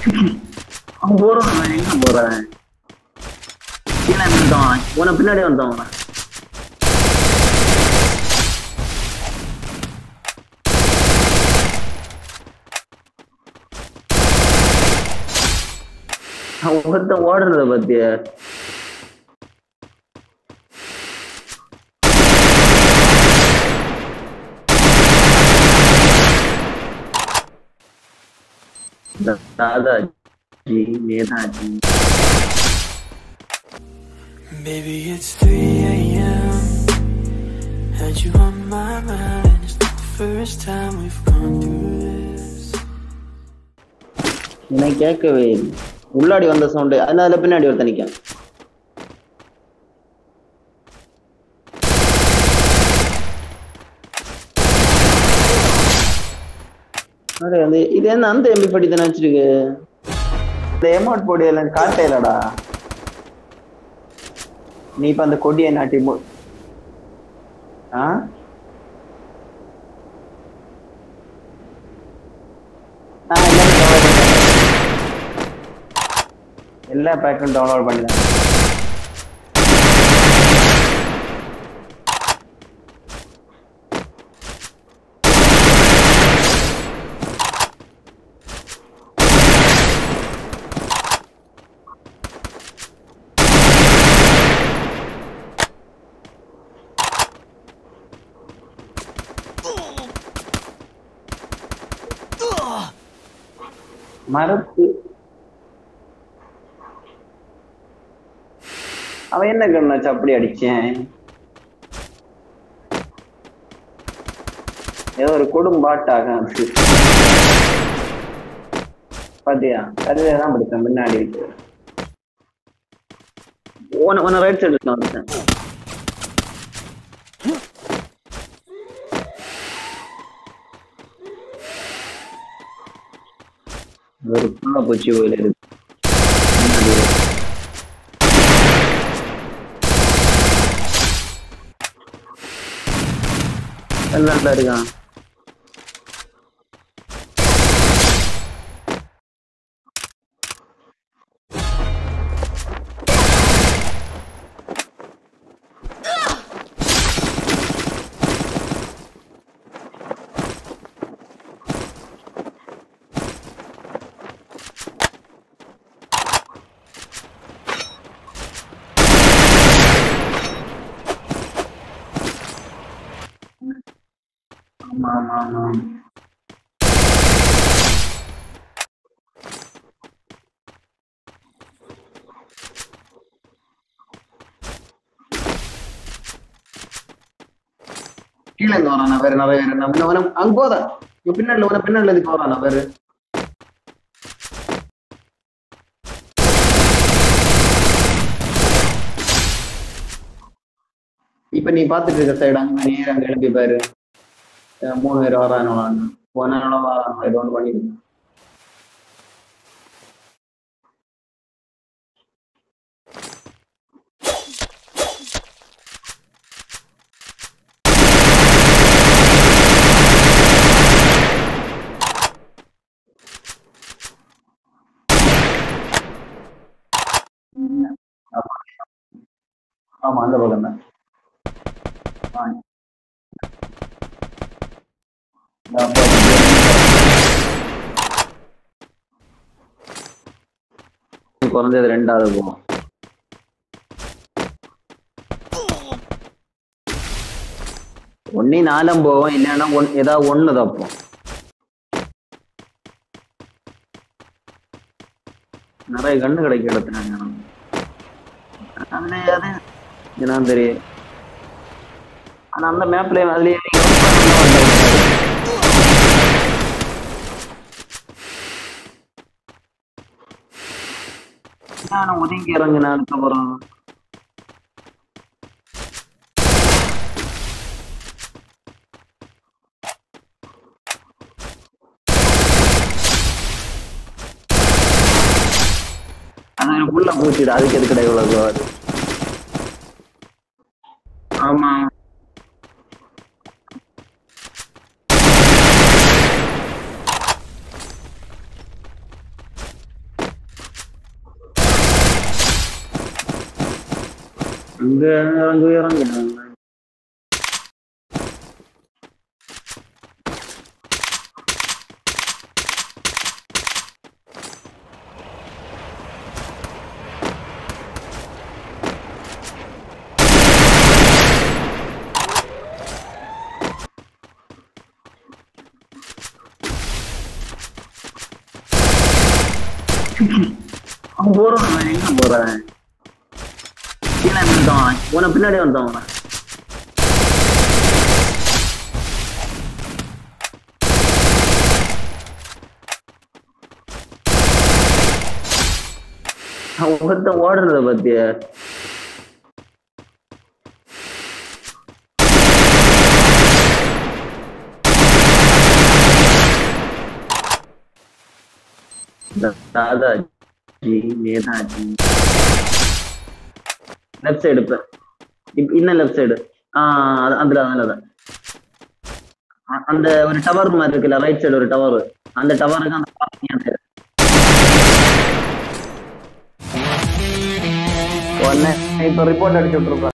அவன் போறான், எங்க போறேன் கீழே நின்றுட்டான், உன பின்னாடி வந்தான். ஒருத்தன் ஓடுறத பத்திய दादाजी Netaji. Baby, it's 3 a.m. Had you on my mind, and it's not the first time we've gone through this. எனக்கு கேட்கவே உள்ளாடி வந்த சவுண்டு, அதனால பின்னாடி ஒருத்தன் நிக்கான். இது என்ன அந்த எம்பி படி தானே வச்சிருக்கு, இந்த எமௌண்ட் பொடி எல்லாம் காட்டையிலடா. நீ இப்ப அந்த கொடியை நாட்டி எல்லா பேக்கும் டவுன்லோட் பண்ணிட்டேன். மரத்து அவன் என்ன கண்ணாச்சு அப்படி அடிச்சேன். ஏதோ ஒரு கொடும்பாட்டாக பாத்தியா, கருதான் படித்தேன் பின்னாடி இருக்கு. உன ரைட் சைடு வந்துட்டேன். ஒரு புள்ள பூச்சி கோயில் இருக்கு. நல்லா இருக்கான். கீழே இருந்து வரானா வேற நிறைய பேர் அங்க போதான் பின்னாடி இதுக்கு வரானா வேறு. இப்ப நீ பாத்துட்டு இருக்க சைடு அங்க நேரம் அங்க எழுப்பி பாரு, 3 பேர் வரானு போனாலும் வரானோ ஏதோ ஒன்று பண்ணிடு. ஆமா அந்த பக்கம் தான். குறைஞ்சது 2வது போவோம். ஒன்னி 4 போவோம், இல்லைன்னா ஏதாவது 1 தப்போம். நிறைய கண்ணு கிடைக்க இடத்துனாங்க அதுலயாவது தெரியும். ஆனா அந்த மேப்ல அதுலயே ஒதுங்கி இறங்குனா அதுக்கப்புறம் அது உள்ள பூச்சிடு, அதுக்கு எது கிடையாது இவ்வளவு அது. ஆமா அங்க இறங்கிட்டாங்க. அவன் போறான், எங்க போறேன் கீழே வந்துட்டான், உன பின்னாடி வந்துட்டான். ஒருத்தன் ஓடுறத பத்திய தாதாஜி நேதாஜி லெஃப்ட் சைடு. இப்ப இன்னும் லெஃப்ட் சைடு. அதுலதான் அந்த ஒரு டவர் மாதிரி இருக்குல்ல, ரைட் சைடு ஒரு டவர், அந்த டவருக்கு அந்த உடனே இப்ப ரிப்போர்ட் அடிச்சு விட்டுருப்பா.